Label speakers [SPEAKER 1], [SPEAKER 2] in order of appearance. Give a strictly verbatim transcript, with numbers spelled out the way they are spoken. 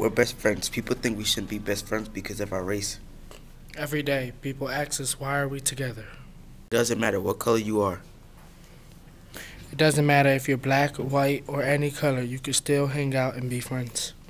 [SPEAKER 1] We're best friends. People think we shouldn't be best friends because of our race.
[SPEAKER 2] Every day, people ask us, why are we together?
[SPEAKER 1] It doesn't matter what color you are.
[SPEAKER 2] It doesn't matter if you're black, white, or any color, you can still hang out and be friends.